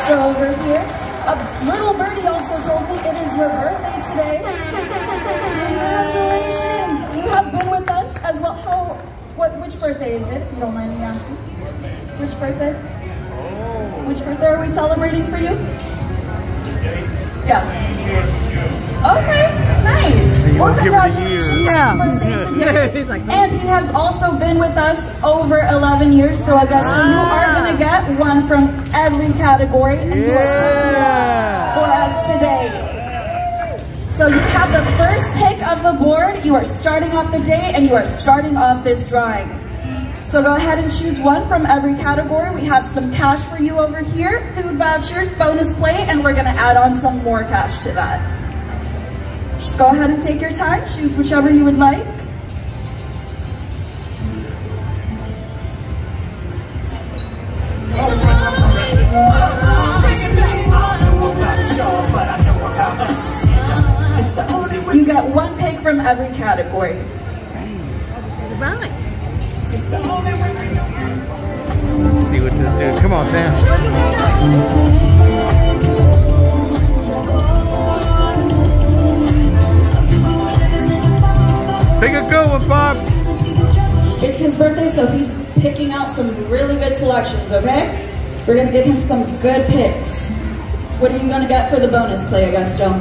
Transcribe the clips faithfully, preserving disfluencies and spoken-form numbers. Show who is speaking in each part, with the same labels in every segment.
Speaker 1: Augusto over here. A little birdie also told me it is your birthday today. Congratulations! You have been with us as well. How? What? Which birthday is it? If you don't mind me asking. Which birthday? Which birthday are we celebrating for you? Yeah. Okay, nice. Well, congratulations
Speaker 2: yeah.
Speaker 1: on your birthday today.
Speaker 2: He's like,
Speaker 1: and he has also been with us over eleven years, so I guess ah. you are going to get one from every category, and you are picking it up for us today. So you have the first pick of the board. You are starting off the day, and you are starting off this drawing. So go ahead and choose one from every category. We have some cash for you over here, food vouchers, bonus play, and we're gonna add on some more cash to that. Just go ahead and take your time, choose whichever you would like. You get one pick from every category.
Speaker 2: Right.
Speaker 3: Let's see what this dude. Come on, Sam. Pick a good one, Bob.
Speaker 1: It's his birthday, so he's picking out some really good selections, okay? We're gonna give him some good picks. What are you gonna get for the bonus play, Augusto?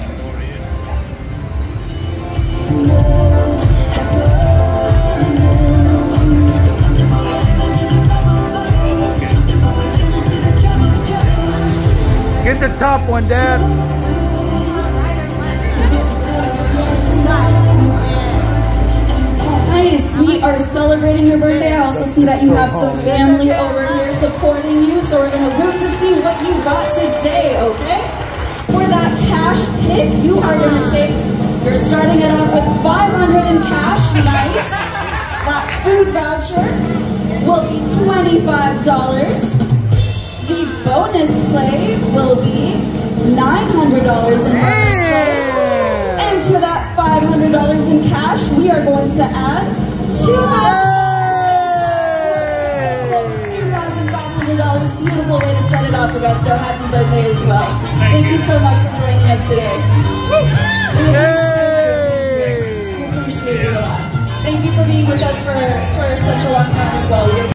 Speaker 3: Get the top one, Dad.
Speaker 1: Nice. We are celebrating your birthday. I also see that you have some family over here supporting you, so we're going to root to see what you got today, okay? For that cash pick, you are going to take, you're starting it off with five hundred in cash. Nice. That food voucher will be twenty-five dollars. The bonus play will be nine hundred dollars in bonus play. And to that five hundred dollars in cash, we are going to add two thousand five hundred dollars. Beautiful way to start it off, Augusto. Happy birthday as well. Thank you so much for joining us today. We appreciate you a lot. Thank you for being with us for, for such a long time as well.